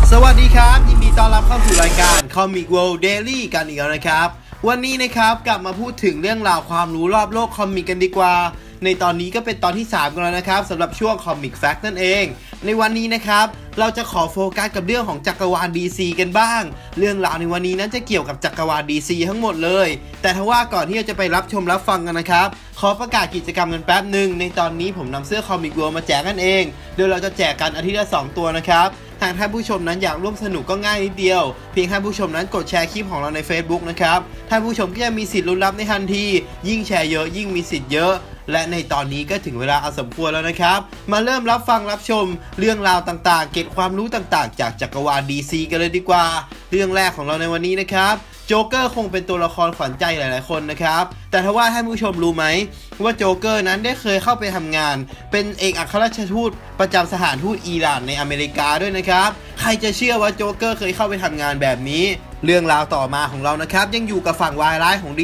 สวัสดีครับยินดีต้อนรับเข้าสู่รายการ Comic World Daily กันอีกแล้วนะครับวันนี้นะครับกลับมาพูดถึงเรื่องราวความรู้รอบโลกคอมิกกันดีกว่าในตอนนี้ก็เป็นตอนที่3กันแล้วนะครับสำหรับช่วง Comic Fact นั่นเองในวันนี้นะครับเราจะขอโฟกัสกับเรื่องของจักรวาล DC กันบ้างเรื่องราวในวันนี้นั้นจะเกี่ยวกับจักรวาล DC ทั้งหมดเลยแต่ถ้าว่าก่อนที่เราจะไปรับชมรับฟังกันนะครับขอประกาศกิจกรรมกันแป๊บหนึ่งในตอนนี้ผมนำเสื้อ Comic World มาแจกกันเองโดยเราจะแจกกันอาทิตย์ละ2ตัวนะครับหากท่านผู้ชมนั้นอยากร่วมสนุกก็ง่ายนิดเดียวเพียงท่านผู้ชมนั้นกดแชร์คลิปของเราใน Facebook นะครับท่านผู้ชมก็จะมีสิทธิ์ลุ้นรับในทันทียิ่งแชร์เยอะยิ่งมีสิทธิ์เยอะและในตอนนี้ก็ถึงเวลาเอาสมควรแล้วนะครับมาเริ่มรับฟังรับชมเรื่องราวต่างๆเก็บความรู้ต่างๆจากจักรวาล DC กันเลยดีกว่าเรื่องแรกของเราในวันนี้นะครับโจ๊กเกอร์คงเป็นตัวละครขวัญใจหลายๆคนนะครับแต่ถ้าว่าท่านผู้ชมรู้ไหมว่าโจ๊กเกอร์นั้นได้เคยเข้าไปทำงานเป็นเอกอัครราชทูตประจำสถานทูตอิหร่านในอเมริกาด้วยนะครับใครจะเชื่อว่าโจ๊กเกอร์เคยเข้าไปทำงานแบบนี้เรื่องราวต่อมาของเรานะครับยังอยู่กับฝั่งวายร้ายของ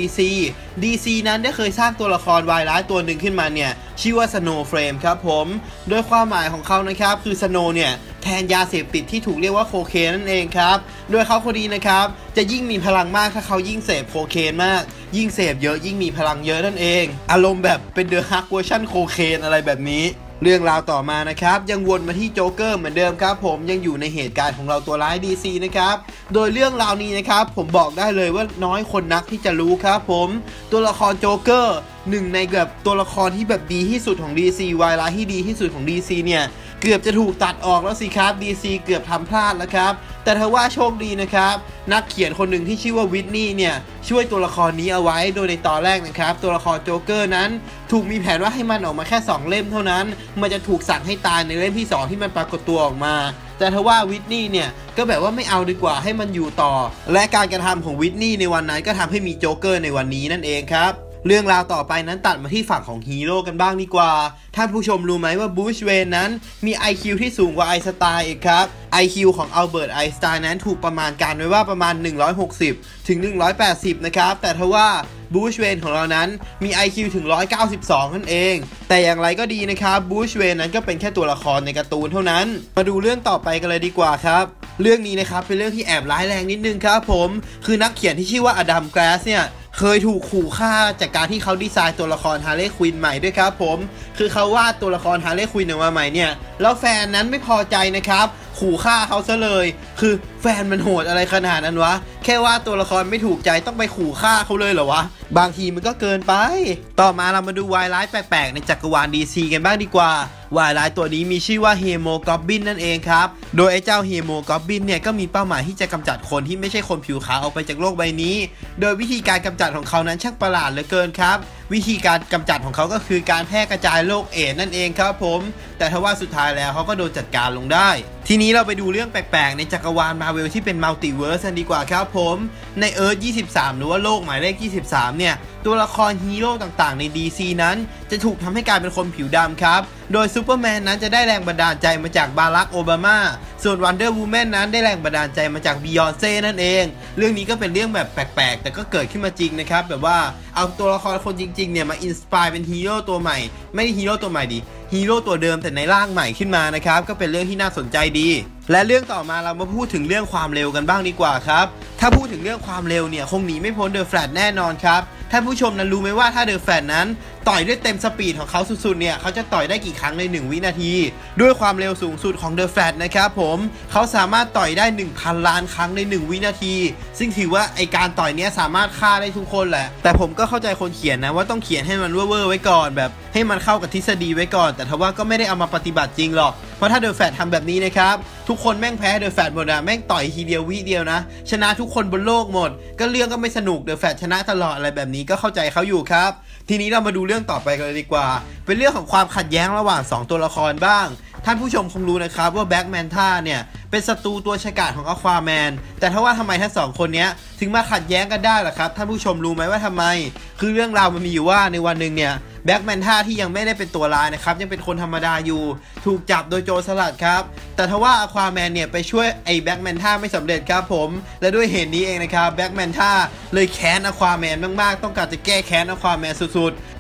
DC นั้นได้เคยสร้างตัวละครวายร้ายตัวหนึ่งขึ้นมาเนี่ยชื่อว่า Snow Frame ครับผมโดยความหมายของเขานะครับคือ Snow เนี่ยแทนยาเสพติดที่ถูกเรียกว่าโคเคนนั่นเองครับโดยเขาคนนี้นะครับจะยิ่งมีพลังมากถ้าเขายิ่งเสพโคเคนมากยิ่งเสพเยอะยิ่งมีพลังเยอะนั่นเองอารมณ์แบบเป็นเดอะฮักเวอร์ชันโคเคนอะไรแบบนี้เรื่องราวต่อมานะครับยังวนมาที่โจ๊กเกอร์เหมือนเดิมครับผมยังอยู่ในเหตุการณ์ของเราตัวร้าย DC นะครับโดยเรื่องราวนี้นะครับผมบอกได้เลยว่าน้อยคนนักที่จะรู้ครับผมตัวละครโจ๊กเกอร์หนึ่งในแบบตัวละครที่แบบดีที่สุดของ DC วายร้ายที่ดีที่สุดของ DC เนี่ยเกือบจะถูกตัดออกแล้วสิครับ DC เกือบทำพลาดแล้วครับแต่ถ้าว่าโชคดีนะครับนักเขียนคนหนึ่งที่ชื่อว่าวิทนี่เนี่ยช่วยตัวละครนี้เอาไว้โดยในตอนแรกนะครับตัวละครโจ๊กเกอร์นั้นถูกมีแผนว่าให้มันออกมาแค่2เล่มเท่านั้นมันจะถูกสั่งให้ตายในเล่มที่2ที่มันปรากฏตัวออกมาแต่ถ้าว่าวิทนี่เนี่ยก็แบบว่าไม่เอาดีกว่าให้มันอยู่ต่อและการกระทำของวิทนี่ในวันนั้นก็ทำให้มีโจ๊กเกอร์ในวันนี้นั่นเองครับเรื่องราวต่อไปนั้นตัดมาที่ฝั่งของฮีโร่กันบ้างดีกว่าท่านผู้ชมรู้ไหมว่าบรูซเวย์นนั้นมี IQ ที่สูงกว่าไอน์สไตน์อีกครับ IQ ของอัลเบิร์ตไอน์สไตน์นั้นถูกประมาณการไว้ว่าประมาณ160ถึง180นะครับแต่ทว่าบรูซเวย์นของเรานั้นมี IQ ถึง192นั่นเองแต่อย่างไรก็ดีนะครับบรูซเวย์นนั้นก็เป็นแค่ตัวละครในการ์ตูนเท่านั้นมาดูเรื่องต่อไปกันเลยดีกว่าครับเรื่องนี้นะครับเป็นเรื่องที่แอบร้ายแรงนิดนึงครับผมคือนักเขียนที่ชื่อว่าอดัมแกรสเนี่ยเคยถูกขู่ฆ่าจากการที่เขาดีไซน์ตัวละครฮาร์เลย์ควินใหม่ด้วยครับผมคือเขาวาดตัวละครฮาร์เลย์ควินออกมาใหม่เนี่ยแล้วแฟนนั้นไม่พอใจนะครับขู่ฆ่าเขาซะเลยคือแฟนมันโหดอะไรขนาดนั้นวะแค่ว่าตัวละครไม่ถูกใจต้องไปขู่ฆ่าเขาเลยเหรอวะบางทีมันก็เกินไปต่อมาเรามาดูวายร้ายแปลกๆในจักรวาล DC กันบ้างดีกว่าวายร้ายตัวนี้มีชื่อว่าเฮโมกอบบินนั่นเองครับโดยไอ้เจ้าเฮโมกอบบินเนี่ยก็มีเป้าหมายที่จะกำจัดคนที่ไม่ใช่คนผิวขาวออกไปจากโลกใบนี้โดยวิธีการกำจัดของเขานั้นช่างประหลาดเหลือเกินครับวิธีการกำจัดของเขาก็คือการแพร่กระจายโรคเอดส์นั่นเองครับผมแต่ทว่าสุดท้ายแล้วเขาก็โดนจัดการลงได้ทีนี้เราไปดูเรื่องแปลกๆในจักรวาลมาเวลที่เป็นมัลติเวิร์สกันดีกว่าครับผมในเอิร์ธ23หรือว่าโลกหมายเลข23เนี่ยตัวละครฮีโร่ต่างๆใน DC นั้นจะถูกทำให้กลายเป็นคนผิวดำครับโดยซูเปอร์แมนนั้นจะได้แรงบันดาลใจมาจากบารักโอบามาส่วนวันเดอร์วูแมนนั้นได้แรงบันดาลใจมาจากบียอนเซ่นั่นเองเรื่องนี้ก็เป็นเรื่องแบบแปลกๆแต่ก็เกิดขึ้นมาจริงนะครับแบบว่าเอาตัวละครคนจริงๆเนี่ยมาอินสปายเป็นฮีโร่ตัวใหม่ไม่ได้ฮีโร่ตัวใหม่ดิฮีโร่ตัวเดิมแต่ในร่างใหม่ขึ้นมานะครับก็เป็นเรื่องที่น่าสนใจดีและเรื่องต่อมาเรามาพูดถึงเรื่องความเร็วกันบ้างดีกว่าครับถ้าพูดถึงเรื่องความเร็วเนี่ยคงหนีไม่พ้นเดอะแฟลชแน่นอนครับท่านผู้ชมนั้นรู้ไหมว่าถ้าเดอะแฟลชนั้นต่อยด้วยเต็มสปีดของเขาสุดๆเนี่ยเขาจะต่อยได้กี่ครั้งใน1วินาทีด้วยความเร็วสูงสุดของเดอะแฟลชนะครับผมเขาสามารถต่อยได้ 1,000 ล้านครั้งใน1วินาทีซึ่งถือว่าไอการต่อยเนี้ยสามารถฆ่าได้ทุกคนแหละแต่ผมก็เข้าใจคนเขียนนะว่าต้องเขียนให้มันเวอร์ๆไว้ก่อนแบบให้มันเข้ากับทฤษฎีไว้ก่อนแต่ทว่าก็ไม่ได้เอามาปฏิบัติจริงหรอกเพราะถ้าเดอะแฟลชทำแบบนี้นะครับทุกคนแม่งแพ้เดอะแฟลชหมดอะแม่งต่อยทีเดียววิเดียวนะชนะทุกคนบนโลกหมดก็เรื่องก็ไม่สนุกเดอะแฟลชชนะตลอดอะไรแบบนี้ก็เข้าใจเขาอยู่ครับทีนี้เรามาดูเรื่องต่อไปกันเลยดีกว่าเป็นเรื่องของความขัดแย้งระหว่าง2ตัวละครบ้างท่านผู้ชมคงรู้นะครับว่าแบล็กแมนท่าเนี่ยเป็นศัตรูตัวฉกาจของอควาแมนแต่ถ้าว่าทำไมทั้ง2คนนี้ถึงมาขัดแย้งกันได้ล่ะครับท่านผู้ชมรู้ไหมว่าทำไมคือเรื่องราวมันมีอยู่ว่าในวันหนึ่งเนี่ยแบล็กแมนท่าที่ยังไม่ได้เป็นตัวร้ายนะครับยังเป็นคนธรรมดาอยู่ถูกจับโดยโจรสลัดครับแต่ทว่าอควาแมนเนี่ยไปช่วยไอ้แบล็กแมนท่าไม่สำเร็จครับผมและด้วยเหตุนี้เองนะครับแบล็กแมนท่าเลยแค้นอควาแมนมากๆต้องการจะแก้แค้นอควาแมนสุดๆ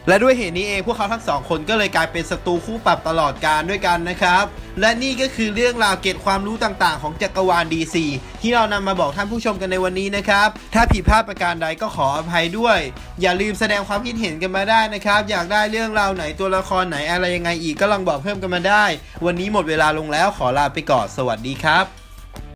และด้วยเหตุนี้เองพวกเขาทั้งสองคนก็เลยกลายเป็นศัตรูคู่ปรับตลอดกาลด้วยกันนะครับและนี่ก็คือเรื่องราวเกร็ดความรู้ต่างๆของจักรวาล DC ที่เรานำมาบอกท่านผู้ชมกันในวันนี้นะครับถ้าผิดพลาดประการใดก็ขออภัยด้วยอย่าลืมแสดงความคิดเห็นกันมาได้นะครับอยากได้เรื่องราวไหนตัวละครไหนอะไรยังไงอีกก็ลองบอกเพิ่มกันมาได้วันนี้หมดเวลาลงแล้วขอลาไปก่อนสวัสดีครับ